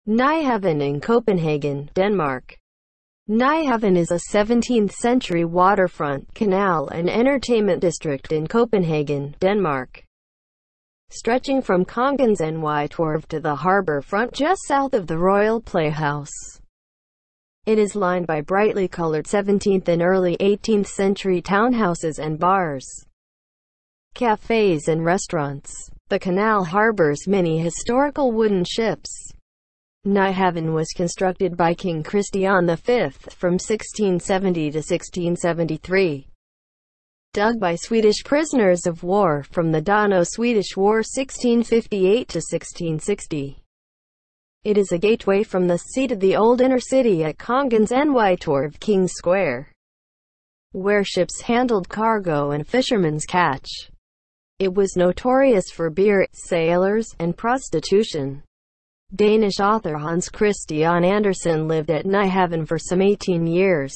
Nyhavn in Copenhagen, Denmark. Nyhavn is a 17th-century waterfront, canal and entertainment district in Copenhagen, Denmark, stretching from Kongens Nytorv to the harbour front just south of the Royal Playhouse. It is lined by brightly coloured 17th and early 18th century townhouses and bars, cafes and restaurants. The canal harbours many historical wooden ships. Nyhavn was constructed by King Christian V from 1670 to 1673. Dug by Swedish prisoners of war from the Dano-Swedish War 1658 to 1660. It is a gateway from the sea to the old inner city at Kongens Nytorv, King's Square, where ships handled cargo and fishermen's catch. It was notorious for beer, sailors, and prostitution. Danish author Hans Christian Andersen lived at Nyhavn for some 18 years.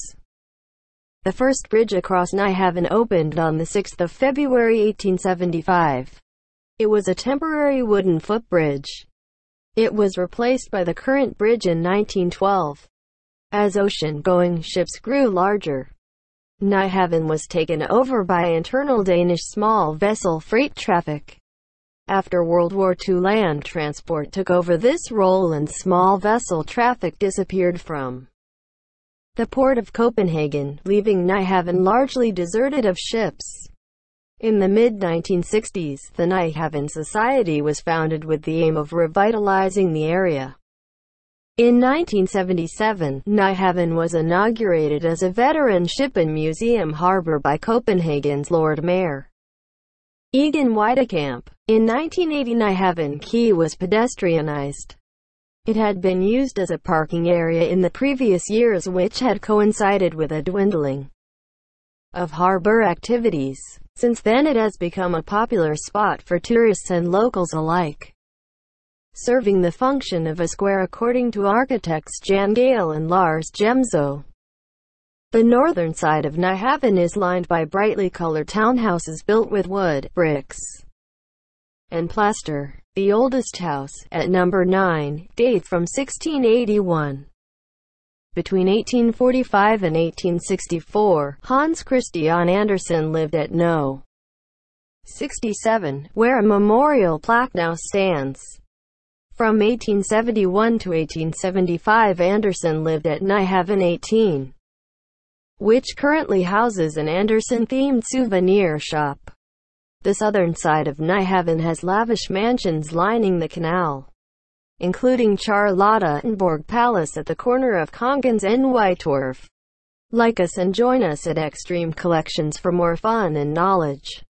The first bridge across Nyhavn opened on 6 February 1875. It was a temporary wooden footbridge. It was replaced by the current bridge in 1912. As ocean-going ships grew larger, Nyhavn was taken over by internal Danish small vessel freight traffic. After World War II, land transport took over this role and small vessel traffic disappeared from the port of Copenhagen, leaving Nyhavn largely deserted of ships. In the mid-1960s, the Nyhavn Society was founded with the aim of revitalizing the area. In 1977, Nyhavn was inaugurated as a veteran ship and museum harbour by Copenhagen's Lord Mayor, Egon Wiedekamp. In 1980, Nyhavn Quay was pedestrianized. It had been used as a parking area in the previous years, which had coincided with a dwindling of harbour activities. Since then it has become a popular spot for tourists and locals alike, serving the function of a square according to architects Jan Gale and Lars Gemso. The northern side of Nyhavn is lined by brightly colored townhouses built with wood, bricks, and plaster. The oldest house, at number 9, dates from 1681. Between 1845 and 1864, Hans Christian Andersen lived at No. 67, where a memorial plaque now stands. From 1871 to 1875, Andersen lived at Nyhavn 18, which currently houses an Andersen-themed souvenir shop. The southern side of Nyhavn has lavish mansions lining the canal, including Charlottenborg Palace at the corner of Kongens Nytorv. Like us and join us at Extreme Collections for more fun and knowledge.